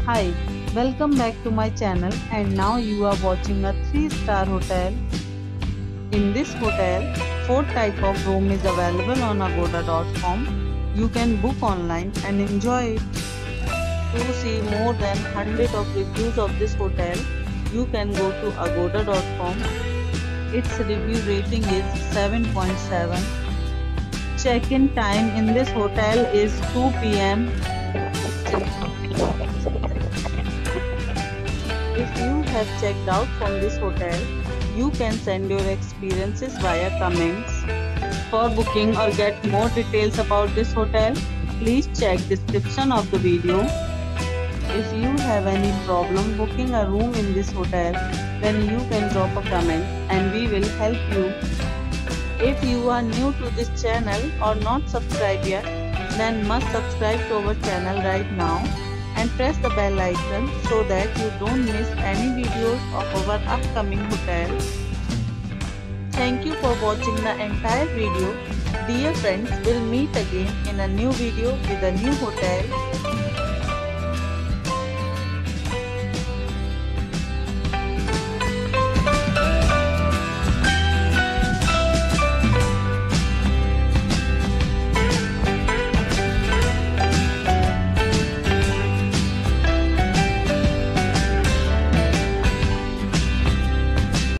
Hi, welcome back to my channel and now you are watching a 3-star hotel. In this hotel, 4 type of room is available on agoda.com. You can book online and enjoy it. To see more than 100 of reviews of this hotel, you can go to agoda.com. Its review rating is 7.7. Check-in time in this hotel is 2 p.m. If you have checked out from this hotel, you can send your experiences via comments. For booking or get more details about this hotel, please check description of the video. If you have any problem booking a room in this hotel, then you can drop a comment and we will help you. If you are new to this channel or not subscribed yet, then must subscribe to our channel right now and press the bell icon so that you don't miss any videos of our upcoming hotel. Thank you for watching the entire video. Dear friends, we'll meet again in a new video with a new hotel.